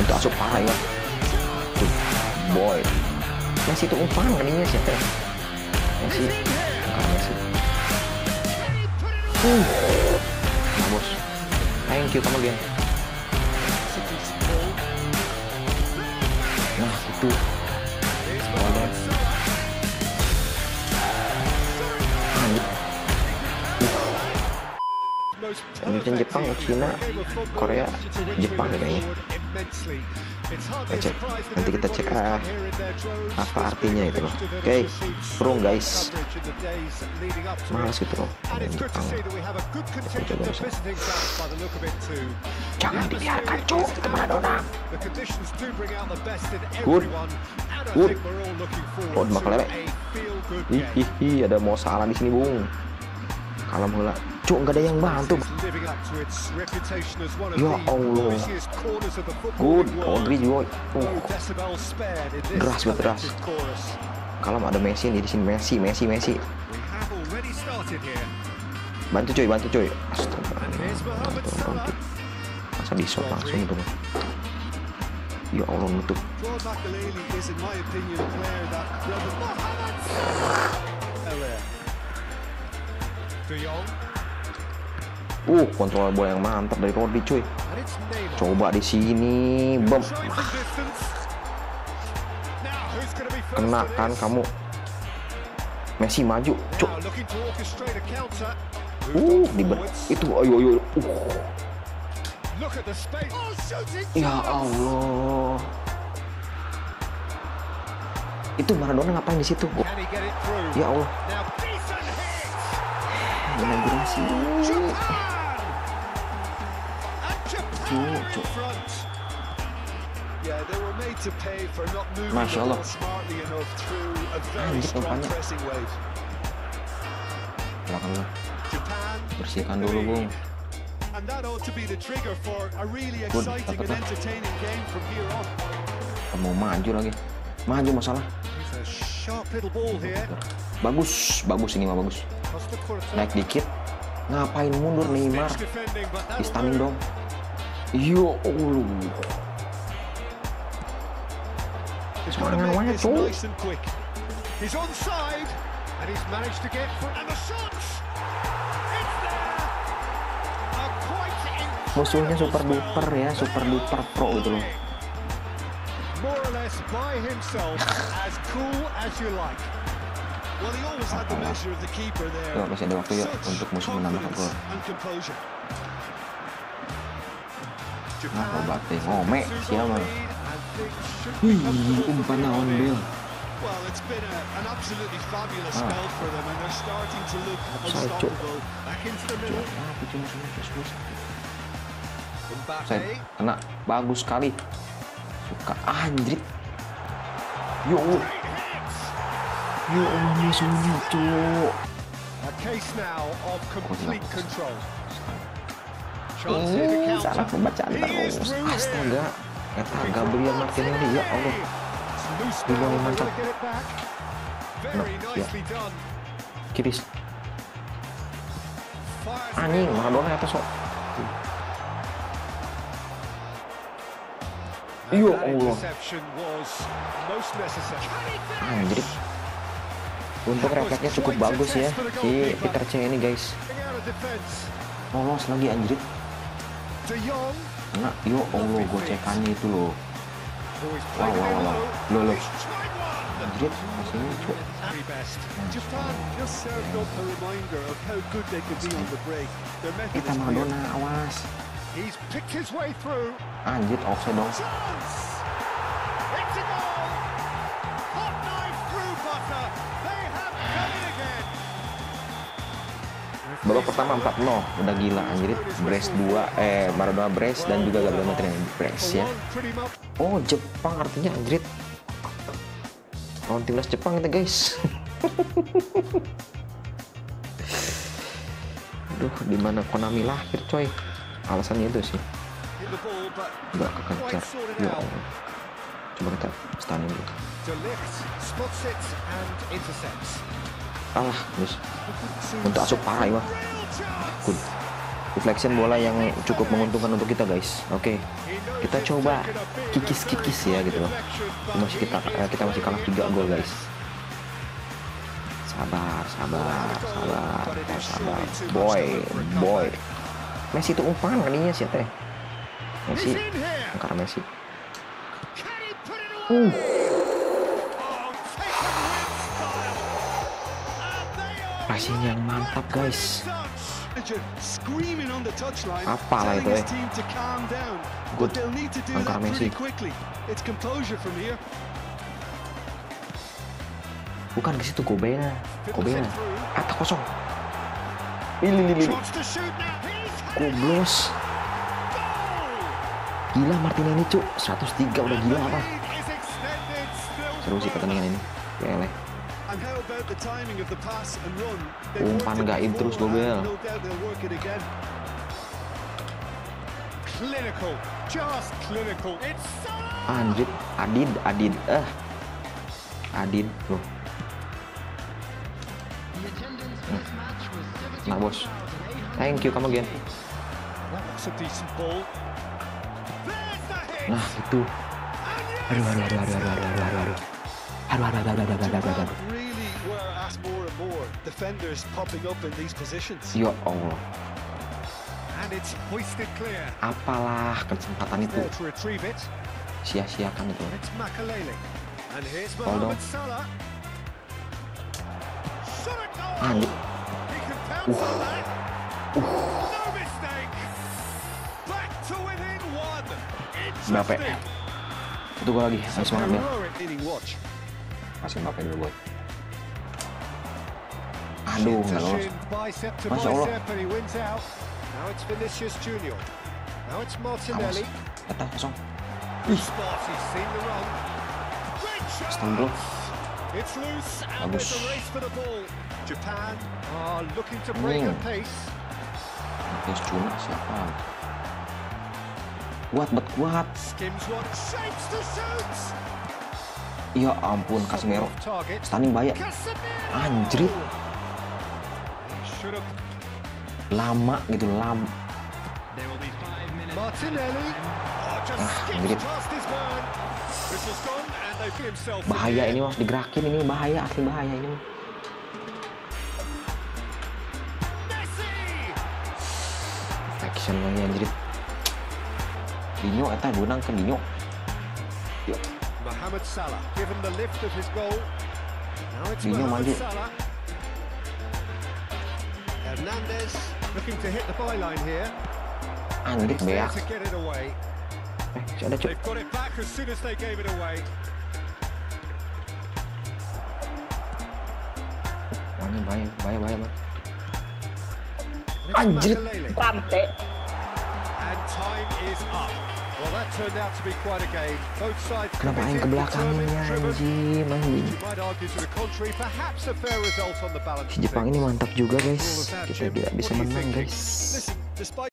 Untuk asup parah ya. Good boy. Messi itu umpan kalinya siapa ya? Messi. Bukan Messi. Nah bos. Thank you kamu Lian. Nah itu. Pemimpin Jepang, Cina, Korea, Jepang kayaknya. Kita cek. Nanti kita cek apa artinya itu loh. Oke, pro guys. Males gitu loh. Jepang. Jangan dibiarkan cuk, itu Maradona. Good. Good. Oh, bakal lewat. Ih, ada mau salah di sini, Bung. Kalem heula. Cuk, nggak ada yang bantu. Ya Allah. Good, Rodri juga. Deras banget, deras. Kalau ada Messi di sini, Messi. Bantu coy. Astaga. Masa di shot langsung itu. Ya Allah, nutup. Kontrol bola yang mantap dari Rodri cuy. Coba di sini, bom. Kena kan kamu. Messi maju, cuk. Itu ayo. Ya Allah. Itu Maradona ngapain di situ? Ya Allah. Inaugurasi. Cuk. Masya Allah. Anjir umpannya. Belakangnya. Bersihkan dulu, Bung. Good, dapat. Mau maju lagi. Maju masalah. Bagus ini mah bagus. Naik dikit. Ngapain mundur Neymar? Di stunning dong. Yo Allah. Semangat banget cuy. Musuhnya super duper pro gitu loh. Masih ada waktu ya untuk musuh menambah gol. Nah, obatnya ngome siapa? Umpan naon Bel. Saya kena bagus sekali. Suka anjrit. Yo musuhnya cuk. Salah pembacaan terus. Astaga. Eta Gabriel Martinelli, ya Allah. Ini mantap. Nah, ya. Kiris. Anjing, Maradona eta sok. Ya Allah. Anjir. Untuk refleksnya cukup bagus ya si Peter Cech ini guys. Lolos lagi anjir. Nah, yo Allah gocekannya itu loh. Wow. Loh. Anjir, masih lucu. Kita Maradona, awas. Anjir, offside dong. Babak pertama 4-0, udah gila anjir. Brace 2, Maradona brace dan juga Gabriel Martinelli brace ya. Oh, Jepang artinya anjir. Lawan timnas Jepang itu guys. Aduh, dimana Konami lahir coy. Alasannya itu sih. Nggak kekejar. Ya Allah. Coba kita stunning dulu. Alah, terus untuk asup parah ya. Good. Deflection bola yang cukup menguntungkan untuk kita guys. Oke, kita coba kikis ya gitu loh. Kita masih kalah 3 gol guys. Sabar. Boy. Messi itu umpan kalinya sih teh. Messi, karena Messi. Passing yang mantap guys. Apalah itu good angkar Messi. Bukan ke situ Kobena. Atak kosong. Ini. Koblos. Gila Martinelli cuk, 103 udah gila apa? Seru sih pertandingan ini. Peleh. Umpan gaib terus Gobel. Anjir, Adid loh. Nah bos, thank you come again. Nah itu. Aduh. Ya Allah. Apalah kesempatan itu. Sia-siakan itu. Hold on. Anjir. Mbappe. Itu gua lagi. Ayo semangat ya. Masih Mbappe dulu boy. Aduh, nggak lolos. Masya Allah. Awas. Kata kosong. Astagfirullah. Bagus. Terus cuma siapa? Kuat. Ya ampun, Casemiro. Stunning bahaya. Anjrit. Lama gitu, lama. Anjrit. Bahaya ini harus digerakin, ini bahaya, asli bahaya ini. Action lagi anjrit. Dinyo eta benang ke Dinyo. Yuk. Dinyo maju. Anjrit beak. Ada cuk. Wah ini bahaya. Anjrit. Pantai. Kenapa main ke belakangnya anjing. Si Jepang ini mantap juga guys. Kita tidak bisa menang guys.